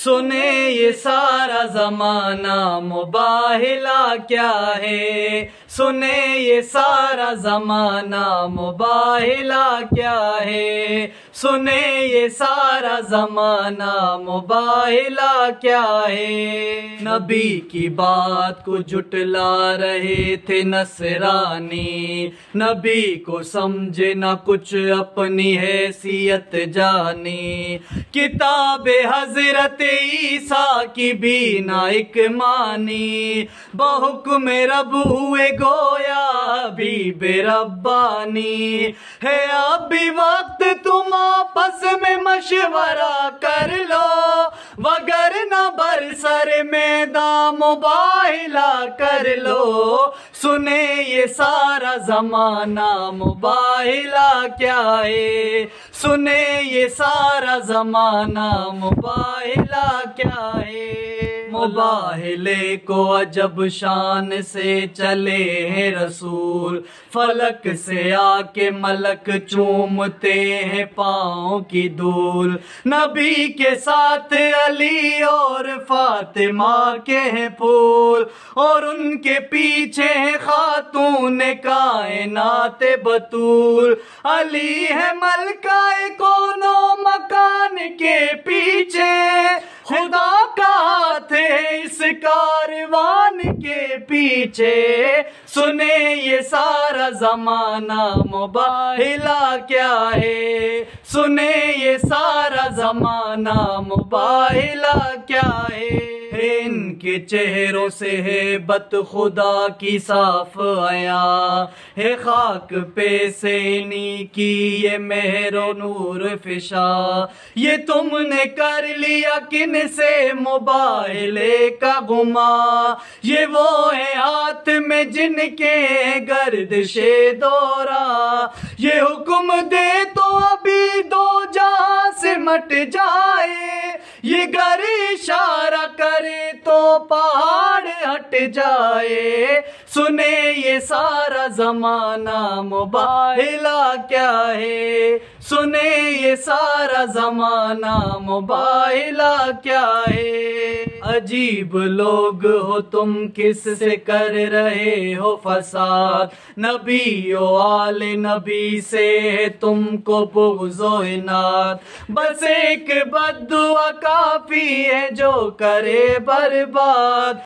سنے یہ سارا زمانہ مباہلا کیا ہے، سنے یہ سارا زمانہ مباہلا کیا ہے، سنے یہ سارا زمانہ مباہلا کیا ہے۔ نبی کی بات کو جھٹلا رہے تھے نصرانی، نبی کو سمجھے نہ کچھ اپنی حیثیت جانی، کتاب حضرت عیسیٰ کی بھی نہ ایک مانی، بحکم رب ہوئے گویا حبیب ربانی ہے۔ اب بھی وقت تم آپس میں مشورہ کر لو، وگرنہ برسر میدان مباہلا کر لو، سنے یہ سارا زمانہ مباہلا کیا ہے، سنے یہ سارا زمانہ مباہلا کیا ہے۔ مباہلے کو عجب شان سے چلے ہیں رسول، فلک سے آ کے ملک چومتے ہیں پاؤں کی دھول، نبی کے ساتھ علی اور فاطمہ کے ہیں پھول، اور ان کے پیچھے ہیں خاتون کائنات بطول، علی ہے ملکہ کون و مکان کے پیچھے، خدا کا ہاتھ ہے اس کاروان کے پیچھے، سنے یہ سارا زمانہ مباہلا کیا ہے، سنے یہ سارا زمانہ مباہلا کیا ہے۔ ان کے چہروں سے ہے بت خدا کی صاف عیاں، ہے خاک پہ سے انہی کی یہ مہر و نور فشا، یہ تم نے کر لیا کن سے مباہلے کا گماں، یہ وہ ہے ہاتھ میں جن کے گردش دورہ، یہ حکم دے تو ابھی دو جہاں سے مٹ جائے، یہ گر اشارہ کرے تو پہاڑ ہٹ جائے، سنے یہ سارا زمانہ مباہلا کیا ہے، سنے یہ سارا زمانہ مباہلا کیا ہے۔ عجیب لوگ ہو تم، کس سے کر رہے ہو فساد، نبی و آل نبی سے تم کو بغض و عناد، بس ایک بد دعا کافی ہے جو کرے برباد۔